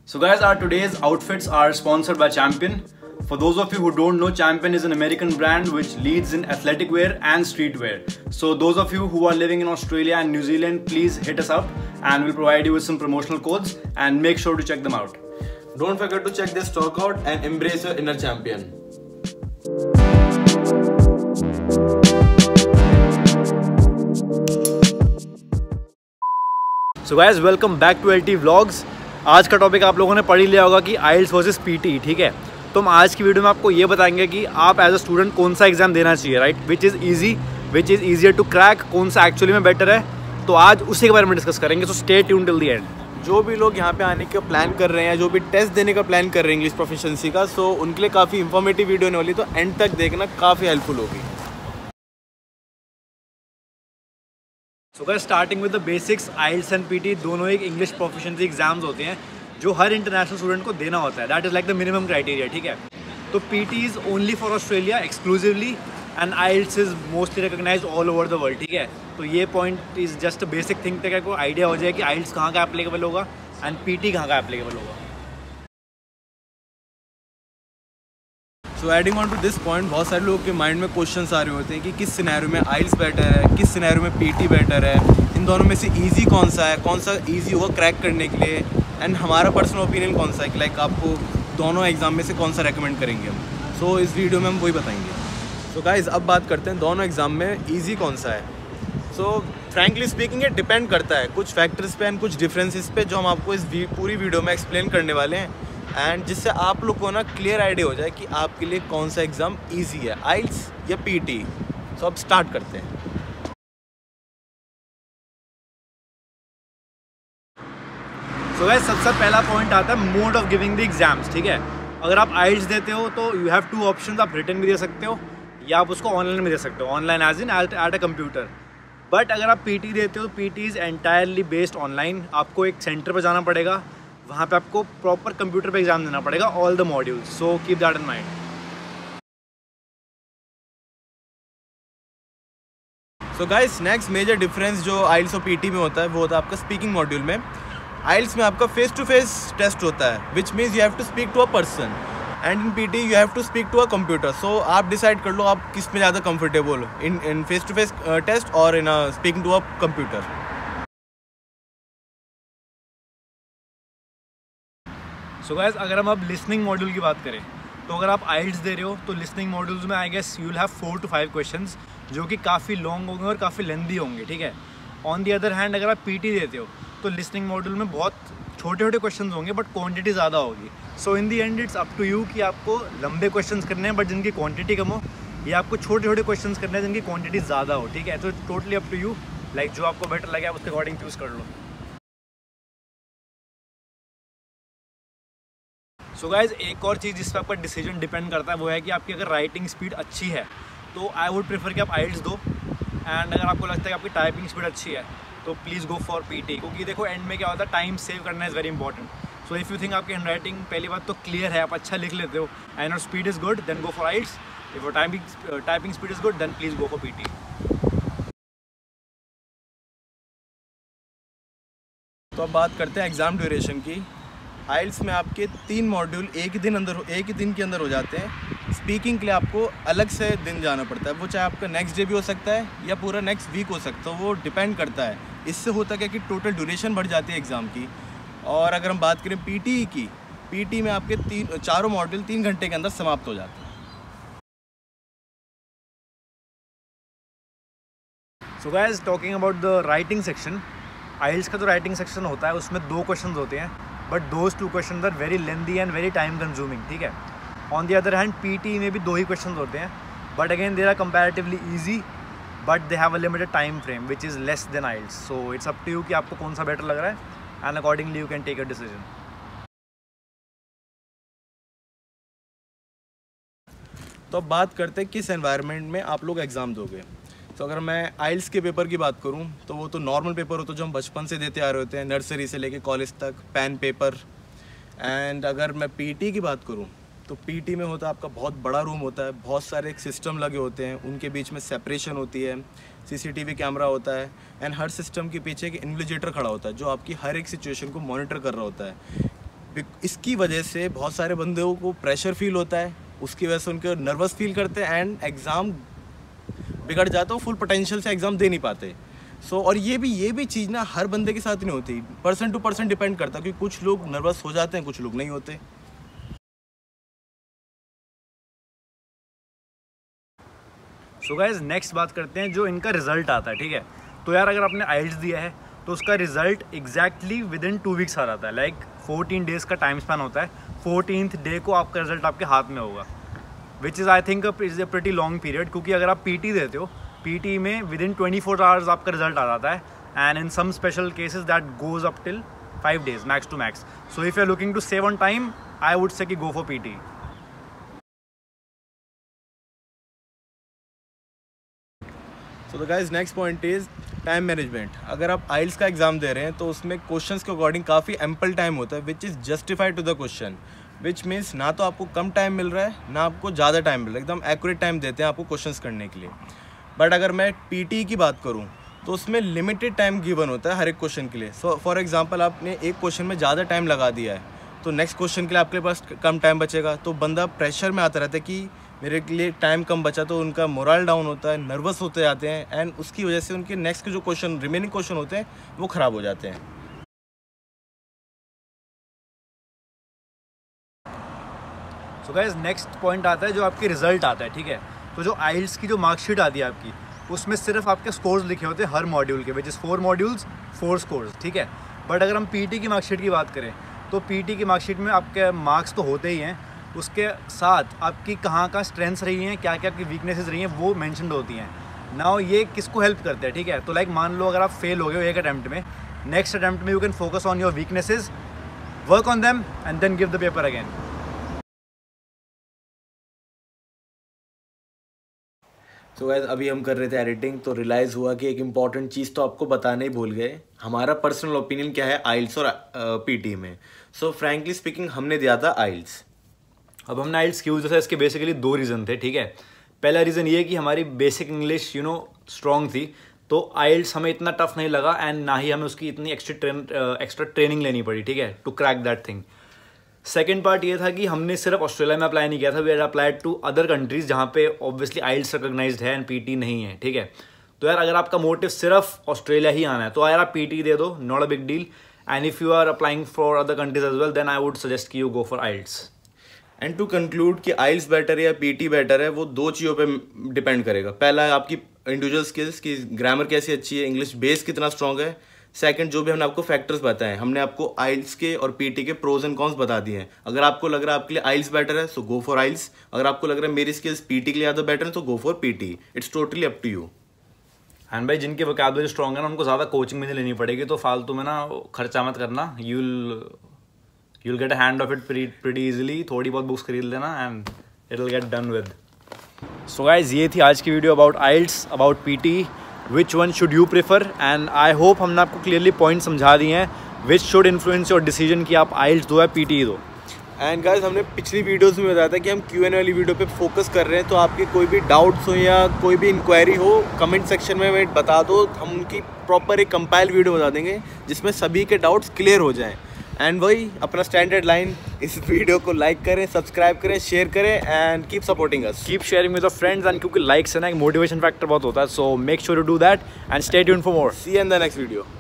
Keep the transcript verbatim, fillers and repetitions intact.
So guys, our today's outfits are sponsored by Champion. For those of you who don't know, Champion is an American brand which leads in athletic wear and streetwear. So those of you who are living in Australia and New Zealand, please hit us up and we'll provide you with some promotional codes and make sure to check them out. Don't forget to check their stock out and embrace your inner champion. So guys, welcome back to L T Vlogs. आज का topic आप लोगों ने पढ़ ही लिया होगा कि आइल्स versus PT, ठीक है। तो हम आज की वीडियो में आपको ये बताएंगे कि आप एज अ स्टूडेंट कौन सा एग्जाम देना चाहिए, right, which is easy, which is easier to crack, कौन सा एक्चुअली में बेटर है। तो आज उसी के बारे में डिस्कस करेंगे, so stay tuned till the end. जो भी लोग यहाँ पे आने का प्लान कर रहे हैं, जो भी टेस्ट देने का प्लान कर रहे हैं इंग्लिश प्रोफिशिएंसी का, सो उनके लिए काफ़ी इंफॉर्मेटिव वीडियो होने वाली, तो एंड तक देखना, काफ़ी हेल्पफुल होगी। So guys, starting with the basics, IELTS and PT दोनों एक इंग्लिश प्रोफिशिएंसी एग्जाम्स होते हैं जो हर इंटरनेशनल स्टूडेंट को देना होता है। That is like the minimum criteria, ठीक है। तो PT is only for Australia exclusively and IELTS is mostly recognised all over the world, ठीक है। तो ये point is just basic thing तक को आइडिया हो जाए कि आइल्स कहाँ का एप्लीकेबल होगा एंड पीटी कहाँ का एप्लीकेबल होगा। So adding on to this point, बहुत सारे लोगों के माइंड में क्वेश्चंस आ रहे होते हैं कि किस सिनेरियो में आइल्स बेटर है, किस सिनेरियो में पीटी बेटर है, इन दोनों में से इजी कौन सा है, कौन सा इजी होगा क्रैक करने के लिए, एंड हमारा पर्सनल ओपिनियन कौन सा है कि लाइक आपको दोनों एग्जाम में से कौन सा रेकमेंड करेंगे हम। सो so, इस वीडियो में हम वही बताएंगे। सो so, गाइज, अब बात करते हैं दोनों एग्जाम में ईजी कौन सा है। सो फ्रैंकली स्पीकिंग, ये डिपेंड करता है कुछ फैक्टर्स पे एंड कुछ डिफरेंसेस पे, जो हम आपको इस पूरी वीडियो में एक्सप्लेन करने वाले हैं, एंड जिससे आप लोग को ना क्लियर आइडिया हो जाए कि आपके लिए कौन सा एग्ज़ाम ईजी है, आइल्स या पीटी। सो अब स्टार्ट करते हैं। सो गाइस, सबसे पहला पॉइंट आता है mode of giving the exams, ठीक है। अगर आप आइल्स देते हो तो यू हैव टू ऑप्शंस, आप रिटन भी दे सकते हो या आप उसको ऑनलाइन भी दे सकते हो, online as in at a computer. But अगर आप पीटी देते हो, PT is entirely based online. आपको एक सेंटर पर जाना पड़ेगा, वहाँ पे आपको प्रॉपर कंप्यूटर पे एग्जाम देना पड़ेगा, all the modules. So keep that in mind. So guys, next major difference जो आइल्स और पीटी में होता है वो होता है आपका स्पीकिंग मॉड्यूल में। आइल्स में आपका फेस टू फेस टेस्ट होता है, which means you have to speak to a person, and in PT you have to speak to a computer. So आप डिसाइड कर लो आप किस में ज़्यादा कंफर्टेबल हो, in in face to face test और in speaking to a computer. So guys, अगर हम अब लिसनिंग मॉड्यूल की बात करें, तो अगर आप आइल्स दे रहे हो तो लिसनिंग मॉड्यूल्स में I guess you will have four to five questions जो कि काफ़ी लॉन्ग होंगे और काफ़ी लेंदी होंगे, ठीक है। ऑन दी अदर हैंड, अगर आप पीटी देते हो तो लिसनिंग मॉड्यूल में बहुत छोटे छोटे क्वेश्चंस होंगे बट क्वांटिटी ज़्यादा होगी। So in the end it's up to you कि आपको लंबे क्वेश्चंस करने हैं बट जिनकी क्वांटिटी कम हो, या आपको छोटे छोटे क्वेश्चंस करने हैं जिनकी क्वांटिटी ज़्यादा हो, ठीक है। तो totally up to you, like जो आपको बेटर लगे आप उसके अकॉर्डिंग चूज़ कर लो। सो so गाइज, एक और चीज़ जिस पर आपका डिसीजन डिपेंड करता है वो है कि आपकी अगर राइटिंग स्पीड अच्छी है तो आई वुड प्रेफर कि आप आइल्स दो, एंड अगर आपको लगता है कि आपकी टाइपिंग स्पीड अच्छी है तो प्लीज़ गो फॉर पीटी, क्योंकि देखो एंड में क्या होता है, टाइम सेव करना is very important. So if you think आपकी हैंड राइटिंग पहली बात तो क्लियर है, आप अच्छा लिख लेते हो and your speed is good, then go for IELTS. If your typing typing speed is good, then please go for PT. तो अब बात करते हैं एग्ज़ाम ड्यूरेशन की। आइल्स में आपके तीन मॉड्यूल एक ही दिन अंदर एक ही दिन के अंदर हो जाते हैं। स्पीकिंग के लिए आपको अलग से दिन जाना पड़ता है, वो चाहे आपका नेक्स्ट डे भी हो सकता है या पूरा नेक्स्ट वीक हो सकता है, वो डिपेंड करता है। इससे होता क्या कि टोटल ड्यूरेशन बढ़ जाती है एग्ज़ाम की। और अगर हम बात करें पीटी की, पीटी में आपके तीन चारों मॉड्यूल तीन घंटे के अंदर समाप्त हो जाते हैं। So guys, talking about the writing section, IELTS का जो राइटिंग सेक्शन होता है उसमें दो क्वेश्चन होते हैं, but those two questions are very lengthy and very time consuming, ठीक है। On the other hand PT में भी दो ही क्वेश्चन होते हैं, but again they are comparatively easy, but they have a limited time frame which is less than IELTS. So it's up to you कि आपको कौन सा बेटर लग रहा है, and accordingly you can take a decision. तो अब बात करते हैं किस एनवायरनमेंट में आप लोग एग्ज़ाम दोगे। तो अगर मैं आइल्स के पेपर की बात करूं तो वो तो नॉर्मल पेपर होता है जो हम बचपन से देते आ रहे होते हैं, नर्सरी से लेके कॉलेज तक, पेन पेपर। एंड अगर मैं पीटी की बात करूं तो पीटी में होता है आपका बहुत बड़ा रूम होता है, बहुत सारे सिस्टम लगे होते हैं, उनके बीच में सेपरेशन होती है, सीसीटीवी कैमरा होता है, एंड हर सिस्टम के पीछे एक इन्विजिलेटर खड़ा होता है जो आपकी हर एक सिचुएशन को मॉनिटर कर रहा होता है। इसकी वजह से बहुत सारे बंदों को प्रेशर फील होता है, उसकी वजह से उनके नर्वस फील करते हैं एंड एग्ज़ाम बिगड़ जाता है, फुल पोटेंशियल से एग्ज़ाम दे नहीं पाते। सो so, और ये भी ये भी चीज़ ना हर बंदे के साथ नहीं होती, पर्सन टू पर्सन डिपेंड करता है, क्योंकि कुछ लोग नर्वस हो जाते हैं, कुछ लोग नहीं होते। सो गाइस नेक्स्ट बात करते हैं जो इनका रिजल्ट आता है, ठीक है। तो यार अगर आपने आइल्स दिया है तो उसका result exactly within two weeks आ जाता है, लाइक फोर्टीन डेज़ का टाइम स्पैन होता है, फोर्टीनथ डे को आपका रिजल्ट आपके हाथ में होगा, which is I think is a pretty long period. क्योंकि अगर आप पीटी देते हो, पीटी में within twenty four hours आपका रिजल्ट आ जाता है, and in some special cases that goes up till five days max to max. So if you are looking to save on time, I would say कि go for PT. So the guys next point is time management. अगर आप आइल्स का exam दे रहे हैं तो उसमें questions के according काफ़ी एम्पल टाइम होता है, which is justified to the question, which means ना तो आपको कम टाइम मिल रहा है ना आपको ज़्यादा टाइम मिल रहा है, एकदम एक्यूरेट टाइम देते हैं आपको क्वेश्चंस करने के लिए। बट अगर मैं पीटी की बात करूँ तो उसमें लिमिटेड टाइम गिवन होता है हर एक क्वेश्चन के लिए। सो फॉर एग्जांपल आपने एक क्वेश्चन में ज़्यादा टाइम लगा दिया है तो नेक्स्ट क्वेश्चन के लिए आपके पास कम टाइम बचेगा, तो बंदा प्रेशर में आता रहता है कि मेरे लिए टाइम कम बचा, तो उनका मोरल डाउन होता है, नर्वस होते जाते हैं एंड उसकी वजह से उनके नेक्स्ट के जो क्वेश्चन रिमेनिंग क्वेश्चन होते हैं वो ख़राब हो जाते हैं। सो गाइस नेक्स्ट पॉइंट आता है जो आपके रिजल्ट आता है, ठीक है। तो जो आइल्स की जो मार्कशीट आती है आपकी, उसमें सिर्फ आपके स्कोर्स लिखे होते हैं हर मॉड्यूल के, which is four modules four scores, ठीक है। बट अगर हम पीटी की मार्कशीट की बात करें तो पीटी की मार्कशीट में आपके मार्क्स तो होते ही हैं, उसके साथ आपकी कहाँ कहाँ स्ट्रेंथ्स रही हैं, क्या क्या आपकी वीकनेसेस रही हैं, वो मेंशन्ड होती हैं। नाउ ये किसको हेल्प करते हैं, ठीक है। तो लाइक मान लो अगर आप फेल हो गए हो एक अटैम्प्ट में, नेक्स्ट अटैम्प्ट में you can focus on your weaknesses, work on them and then give the paper again. तो गाइस अभी हम कर रहे थे एडिटिंग, तो रियलाइज़ हुआ कि एक इम्पॉर्टेंट चीज़ तो आपको बताने ही भूल गए, हमारा पर्सनल ओपिनियन क्या है आइल्स और पीटी में। सो फ्रैंकली स्पीकिंग हमने दिया था आइल्स। अब हमने आइल्स क्यों दिया था, इसके बेसिकली दो रीज़न थे, ठीक है। पहला रीज़न ये कि हमारी basic English you know strong थी, तो आइल्स हमें इतना टफ नहीं लगा एंड ना ही हमें उसकी इतनी एक्स्ट्रा ट्रेन एक्स्ट्रा ट्रेनिंग लेनी पड़ी, ठीक है, to crack that thing. Second part ये था कि हमने सिर्फ ऑस्ट्रेलिया में अप्लाई नहीं किया था, we had applied to other countries जहाँ पे ऑब्वियसली आइल्स रिकॉग्नाइज्ड है एंड पीटी नहीं है, ठीक है। तो यार अगर आपका मोटिव सिर्फ ऑस्ट्रेलिया ही आना है तो यार आप पीटी दे दो, not a big deal, and if you are applying for other countries as well then I would suggest कि you go for IELTS. And to conclude कि आइल्स बेटर है या पीटी बेटर है, वो दो चीज़ों पे डिपेंड करेगा। पहला है आपकी इंडिविजुअल स्किल्स की ग्रामर कैसी अच्छी है, इंग्लिश बेस कितना स्ट्रॉन्ग है। सेकंड जो भी हमने आपको फैक्टर्स बताए, हमने आपको आइल्स के और पीटी के प्रोज एंड कॉन्स बता दिए हैं। अगर आपको लग रहा है आपके लिए आइल्स बेटर है सो गो फॉर आइल्स, अगर आपको लग रहा है मेरी स्किल्स पीटी के लिए ज़्यादा बेटर है तो go for PT. It's totally up to you. And भाई जिनकी वोकैबुलरी स्ट्रॉन्ग है ना उनको ज़्यादा कोचिंग में नहीं लेनी पड़ेगी, तो फालतू में ना खर्चा मत करना, you'll you'll get a hand of it pretty pretty easily, थोड़ी बहुत बुक्स खरीद लेना and it'll get done with। So guys ये थी आज की video about IELTS, about P T, which one should you prefer, and I hope हमने आपको clearly point समझा दिए हैं which should influence your decision कि आप आइल्स दो या P T दो। एंड गाइस हमने पिछली वीडियोस में बताया था कि हम क्यू एन वाली वीडियो पे फोकस कर रहे हैं, तो आपके कोई भी डाउट्स हो या कोई भी इंक्वायरी हो कमेंट सेक्शन में हमें बता दो, हम उनकी प्रॉपर एक कंपाइल वीडियो बता देंगे जिसमें सभी के डाउट्स क्लियर हो जाएं। एंड वही अपना स्टैंडर्ड लाइन, इस वीडियो को लाइक करें, सब्सक्राइब करें, शेयर करें and keep supporting us, keep sharing with your friends, and क्योंकि लाइक्स है ना एक मोटिवेशन फैक्टर बहुत होता है, so make sure to do that and stay tuned for more. See you in the next video.